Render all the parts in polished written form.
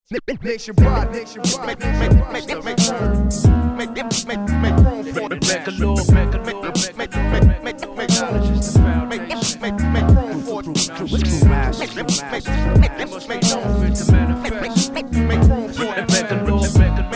Nationwide, make room for the back of Lord, make room for the true master, must be known for to manifest. Make room for the back of Lord,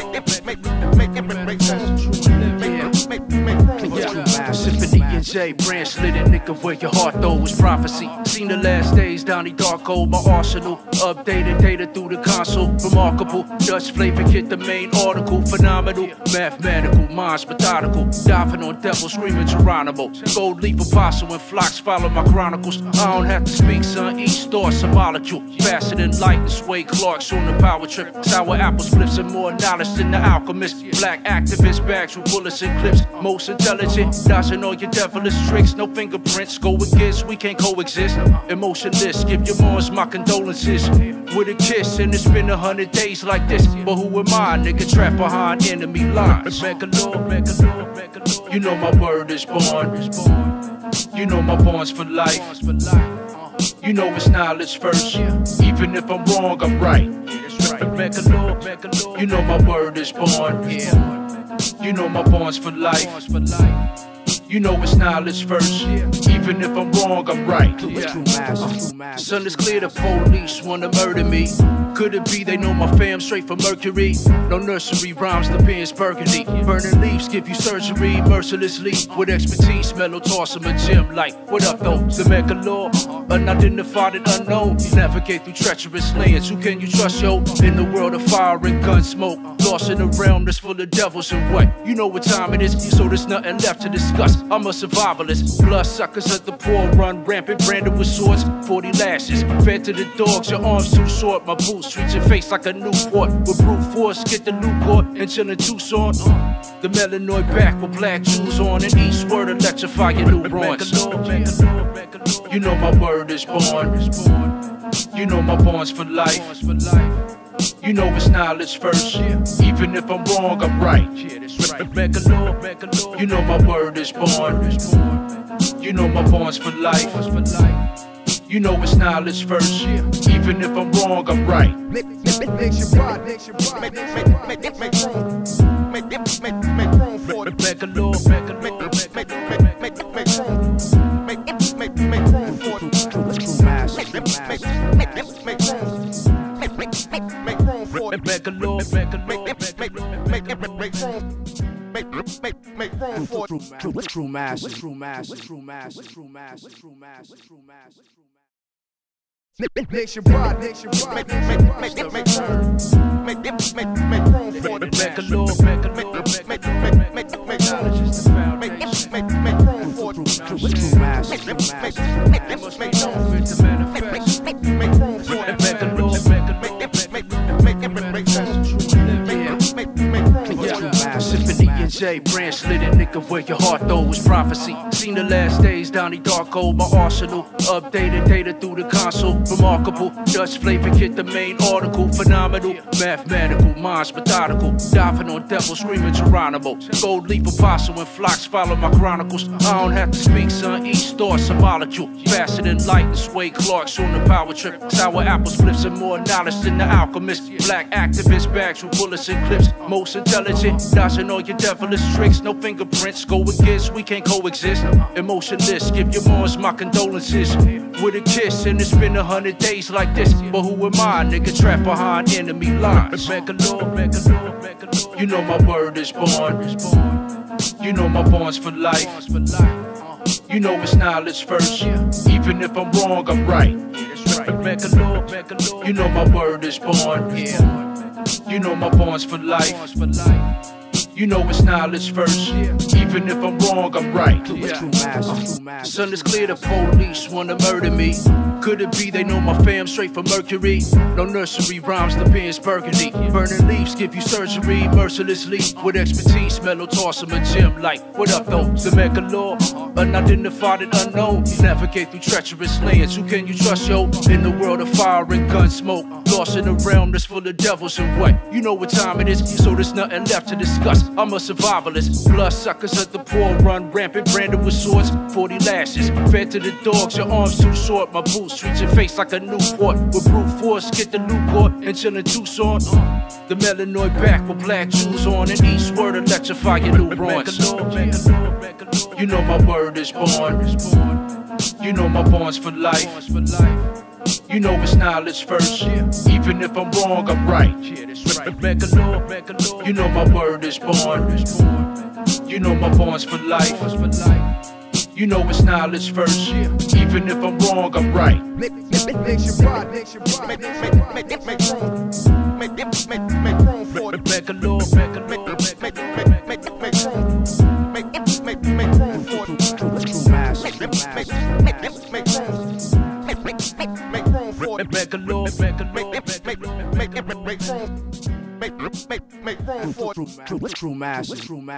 Symphony and J, branch slit it, nigga, where your heart though was prophecy. Seen the last days, Donnie Darko, my arsenal. Updated data through the console, remarkable. Dutch flavor hit the main article, phenomenal. Mathematical, minds methodical. Diving on devil, screaming Geronimo. Gold leaf apostle and flocks follow my chronicles. I don't have to speak, son, each thought a molecule. Faster than light and Sway Clark's on the power trip. Sour apples, flips and more knowledge than the alchemist. Black activist bags with bullets and clips. Most intelligent, dodging all your devilish tricks. No fingerprints, go against, we can't coexist. Emotionless, give your moms my condolences. With a kiss, and it's been 100 days like this. But who am I, nigga, trapped behind enemy lines? You know my word is born. You know my bonds for life. You know it's knowledge first. Even if I'm wrong, I'm right. You know my word is born. You know my bonds for life. You know it's knowledge first. Even if I'm wrong, I'm right. Sun is clear, the police wanna murder me. Could it be they know my fam straight from Mercury? No nursery rhymes, the pen's burgundy. Burning leaves give you surgery mercilessly. With expertise, mellow toss them a gym like, what up though? The Megalaw, unidentified and unknown. Navigate through treacherous lands, who can you trust, yo? In the world of fire and gun smoke. Lost in a realm that's full of devils and what? You know what time it is, so there's nothing left to discuss. I'm a survivalist. Bloodsuckers at the poor run rampant, branded with swords, 40 lashes. Fed to the dogs, your arms too short. My boots reach your face like a Newport. With brute force, get the Newport and chill in Tucson. The melanoid back with black jewels on, and each word electrify your neurons. You know my word is born. You know my bonds for life. You know it's knowledge first. Even if I'm wrong, I'm right. You know my word is born. You know my bonds for life. You know it's knowledge first. Even if I'm wrong, I'm right. Make room for the back of Lord. Make room for the true master. Make room for true master. Nationwide, make room for the back of Lord. Make room for true master. Must be known for to manifest. Make room for the back of Lord. Symphony and J, branch slit it, nigga, where your heart though was prophecy. Seen the last days, Donnie Darko, my arsenal. Updated data through the console, remarkable. Dutch flavor hit the main article, phenomenal. Mathematical, minds methodical. Diving on devil, screaming Geronimo. Gold leaf apostle and flocks follow my chronicles. I don't have to speak, son, each thought's a molecule. Faster than light and Sway Clark's on the power trip. Sour apples, flips and more knowledge than the alchemist. Black activist bags with bullets and clips. Most intelligent, dodging all your devilish tricks. No fingerprints, go against, we can't coexist. Emotionless, give your moms my condolences. With a kiss, and it's been 100 days like this. But who am I, nigga, trapped behind enemy lines? You know my word is born. You know my bonds for life. You know it's knowledge first. Even if I'm wrong, I'm right. You know my word is born. You know my bonds for life. You know it's knowledge first. Even if I'm wrong, I'm right. Sun is clear, the police wanna murder me. Could it be they know my fam straight from Mercury? No nursery rhymes, the pen's burgundy. Burning leaves give you surgery mercilessly. With expertise, mellow toss them a gym like, what up though? The Megalaw, unidentified and unknown. Navigate through treacherous lands, who can you trust, yo? In the world of fire and gun smoke. Lost in a realm that's full of devils and what? You know what time it is, so there's nothing left to discuss. I'm a survivalist. Bloodsuckers of the poor run rampant, branded with swords, 40 lashes. Fed to the dogs, your arms too short. My boots reach your face like a Newport. With brute force, get the Newport and chillin' Tucson. The melanoid back with black shoes on, and each word electrify your newborns. You know my word is born. You know my bonds for life. You know it's knowledge first. Even if I'm wrong, I'm right. You know my word is born. You know my bonds for life. You know it's knowledge first. Even if I'm wrong, I'm right. Make room for it. Make room for it. True master. Make room for it. Make room for it. True master.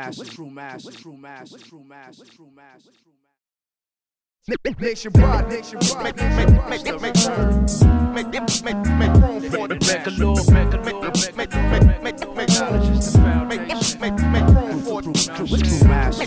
Nation pride, make room for it. Make room for it. True master.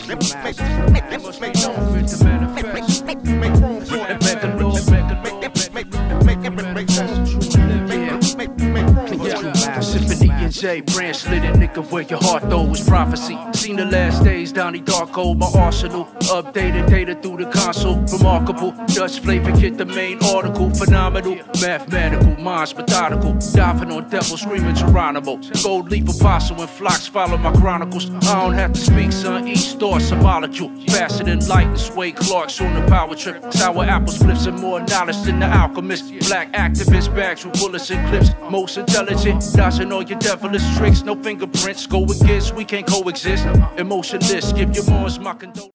Symphony and J, branch slid it, nigga, where your heart though was prophecy. Seen the last days, Donnie Darko, my arsenal. Updated data through the console, remarkable. Dutch flavor, get the main article. Phenomenal, mathematical, minds methodical. Diving on devil, screaming Geronimo. Gold leaf apostle and flocks follow my chronicles. I don't have to speak, son, each thought's a molecule. Faster than light and Sway Clark's on the power trip. Sour apple spliffs and more knowledge than the alchemist. Black activists, bags with bullets and clips. Most intelligent, dodging all your devilish tricks. No fingerprints, go against, we can't coexist. Emotionless, give your moms my condolences.